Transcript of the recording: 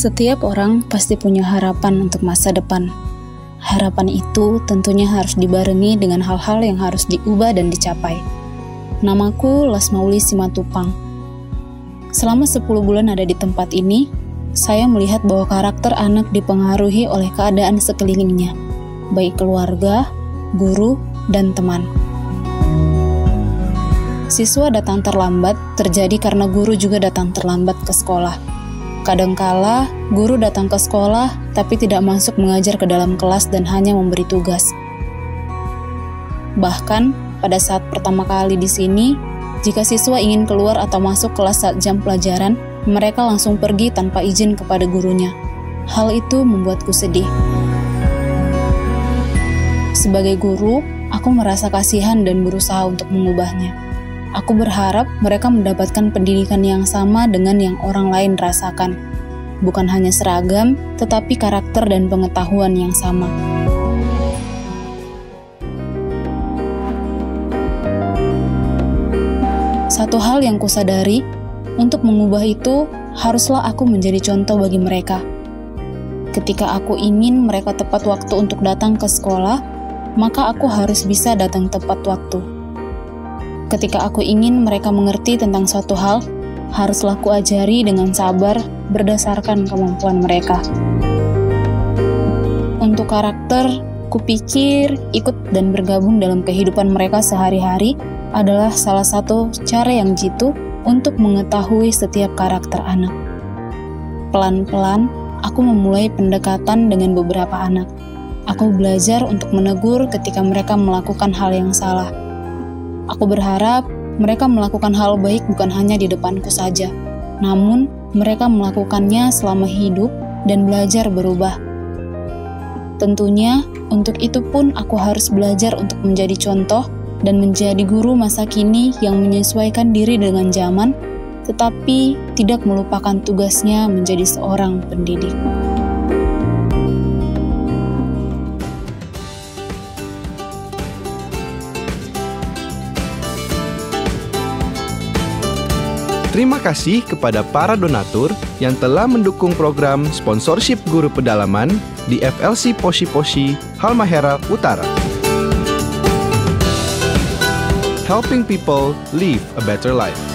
Setiap orang pasti punya harapan untuk masa depan. Harapan itu tentunya harus dibarengi dengan hal-hal yang harus diubah dan dicapai. Namaku Lasmauli Simatupang. Selama 10 bulan ada di tempat ini, saya melihat bahwa karakter anak dipengaruhi oleh keadaan sekelilingnya, baik keluarga, guru, dan teman. Siswa datang terlambat terjadi karena guru juga datang terlambat ke sekolah. Kadangkala, guru datang ke sekolah tapi tidak masuk mengajar ke dalam kelas dan hanya memberi tugas. Bahkan, pada saat pertama kali di sini, jika siswa ingin keluar atau masuk kelas saat jam pelajaran, mereka langsung pergi tanpa izin kepada gurunya. Hal itu membuatku sedih. Sebagai guru, aku merasa kasihan dan berusaha untuk mengubahnya. Aku berharap mereka mendapatkan pendidikan yang sama dengan yang orang lain rasakan. Bukan hanya seragam, tetapi karakter dan pengetahuan yang sama. Satu hal yang kusadari, untuk mengubah itu, haruslah aku menjadi contoh bagi mereka. Ketika aku ingin mereka tepat waktu untuk datang ke sekolah, maka aku harus bisa datang tepat waktu. Ketika aku ingin mereka mengerti tentang suatu hal, haruslah kuajari dengan sabar berdasarkan kemampuan mereka. Untuk karakter, kupikir ikut dan bergabung dalam kehidupan mereka sehari-hari adalah salah satu cara yang jitu untuk mengetahui setiap karakter anak. Pelan-pelan, aku memulai pendekatan dengan beberapa anak. Aku belajar untuk menegur ketika mereka melakukan hal yang salah. Aku berharap mereka melakukan hal baik bukan hanya di depanku saja, namun mereka melakukannya selama hidup dan belajar berubah. Tentunya, untuk itu pun aku harus belajar untuk menjadi contoh dan menjadi guru masa kini yang menyesuaikan diri dengan zaman, tetapi tidak melupakan tugasnya menjadi seorang pendidik. Terima kasih kepada para donatur yang telah mendukung program sponsorship guru pedalaman di FLC Poshi-Poshi, Halmahera Utara. Helping people live a better life.